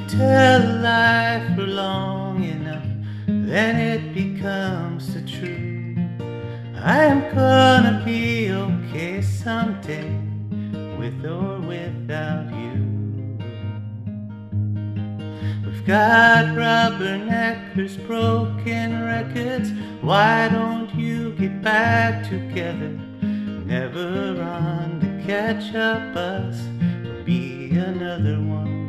tell a lie for long enough, then it becomes the truth. I am gonna be okay someday, with or without you. We've got rubberneckers, broken records. Why don't you get back together? Never on to catch up us, or be another one.